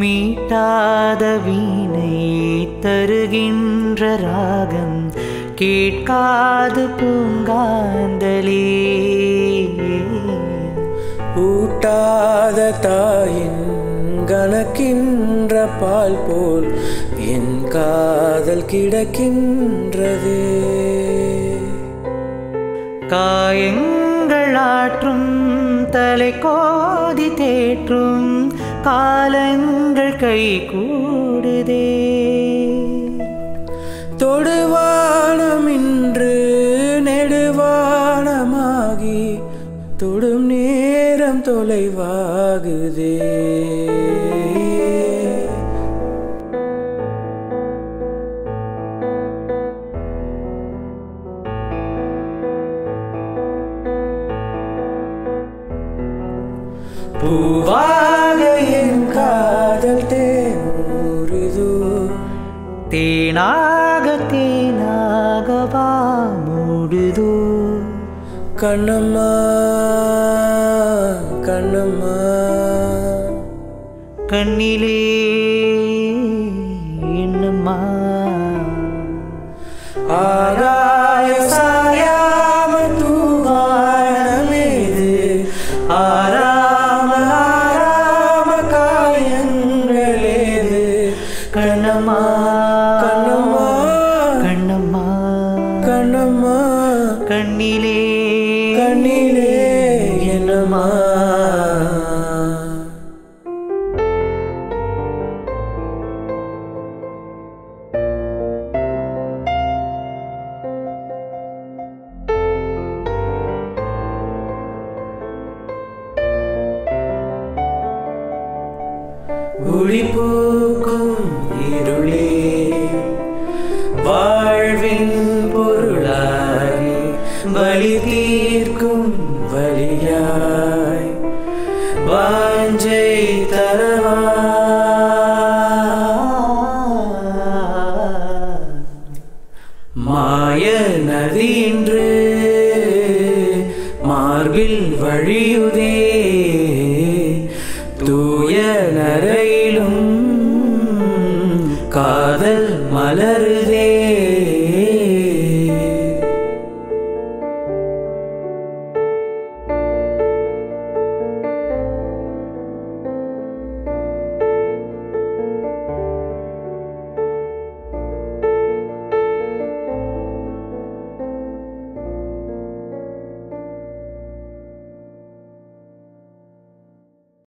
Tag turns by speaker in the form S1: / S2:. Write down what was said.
S1: மீட்டாத வீணை தருகின்ற ராகம் கேட்காது பூங்காந்தலே.
S2: ஊட்டாத தாயின் கணக்கின்ற பால் போல் என் காதல் கிடக்கின்றதே.
S1: காயங்கள் ஆற்றும் தலை கோதி தேற்றும் காலங்கள் கை கூடுதே.
S2: தொடுவானம் இன்று நெடுவானமாகி தொடும் நேரம் தொலைவாகுதே. பூவாக என் காதல் தேனூறுதோ,
S1: தேனாக தேனாகவா மூடுதோ.
S2: கண்ணம்மா கண்ணம்மா
S1: கண்ணிலே என்னம்மா.
S2: ஆகாய சாயாம தூவானமேது ஆராம ஆராம காயங்களேது.
S1: கண்ணம்மா
S2: கண்ணம்மா
S1: கண்ணம்மா
S2: கண்ணம்மா
S1: கண்ணிலே
S2: கண்ணிலே என்னம்மா. ஒளிபோக்கும் இருளே வாழ்வின் பொருளாய் வலி தீர்க்கும் வலியாய் வாஞ்சை தரவா. மாய நதி இன்று மார்பில் வழியுதே.